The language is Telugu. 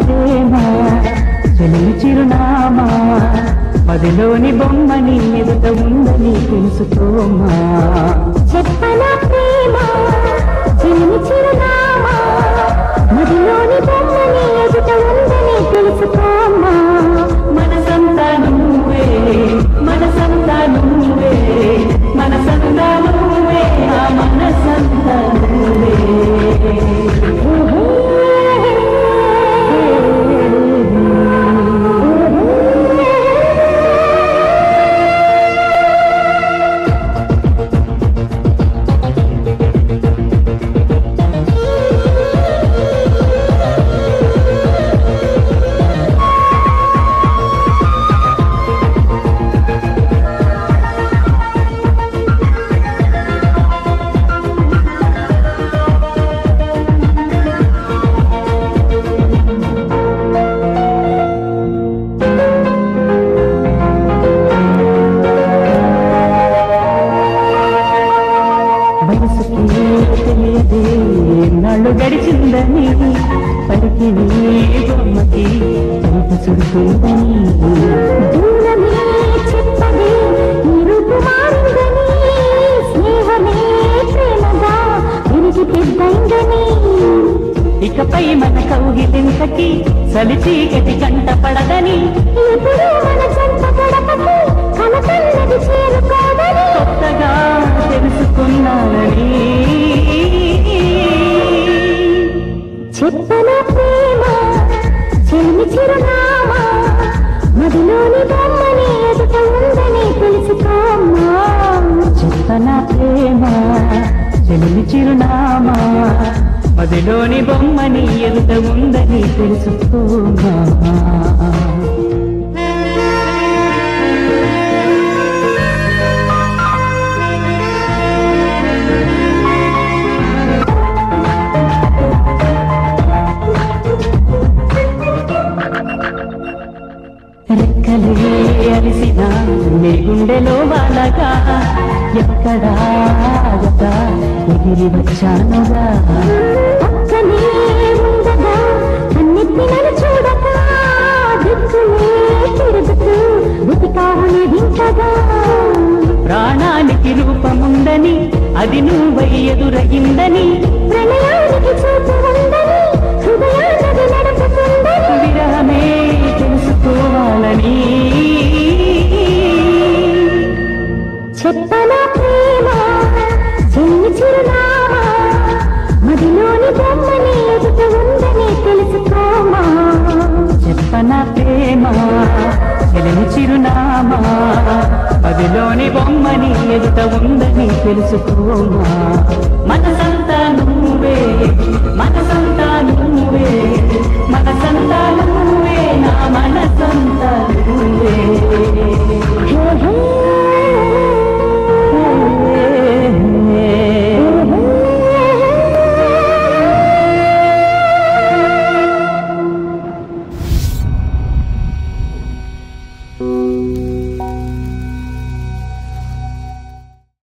ప్రేమ చెలిమి చిరునామా మదిలోని బొమ్మని ఎదుట ఉందని తెలుసుకోమా చెప్పనా ప్రేమ చెలిమి చిరునామా మదిలోని బొమ్మని ఎదుట ఉందని తెలుసుకోమా మనసంతా నువ్వే మనసంతా నువ్వే మనసంతా నువ్వే ఆ మనసంతా నువ్వే తెలియదే నాళ్ళు గడిచిందని పలికి బొమ్మకి తలుపు చుడుతుందని దూరమే చెప్పదే నిరుపు మారిందని స్నేహమే ప్రేమగా విరిగి పెద్దైందని ఇకపై మన కౌగిలింతకి చలిచీకటి కంట పడదని ఎప్పుడు మన జంట గడపకి కలకన్నది చేరుకోదని కొత్తగా తెలుసుకున్నానని చెప్పన ప్రేమ చెలిమి చిరునామా మదిలోని బొమ్మని ఎదుట ఉందని తెలుసుకోమా చెప్పన ప్రేమ చెలిమి చిరునామా మదిలోని బొమ్మని ఎదుట ఉందని తెలుసుకోమా రెక్కలే అలిసిన నీ గుండెలో వాలగా ఎక్కడా ఎగిరి వచ్చానుగా పక్కనే ఉండగా అన్నిటిని నన్ను చూడక దిక్కులే తిరుగుతూ వెతికావుని వింతగా ప్రాణానికి రూపముందని అది నువ్వై ఎదురయిందని ప్రణయానికి చూపు ఉందని హృదయానికి నడుపుతుందని విరహమే తెలుసుకోవాలని చెప్పన ప్రేమ చెల్లి చిరునామా మదిలోని బొమ్మని ఎదుట ఉందని తెలుసుకోమా చెప్పన ప్రేమ చెలిమి చిరునామా మదిలోని బొమ్మని ఎదుట ఉందని తెలుసుకోమా మనసంతా నువ్వే మనసంతా నువ్వే మనసంతా నువ్వే నా మనసంతా నువ్వే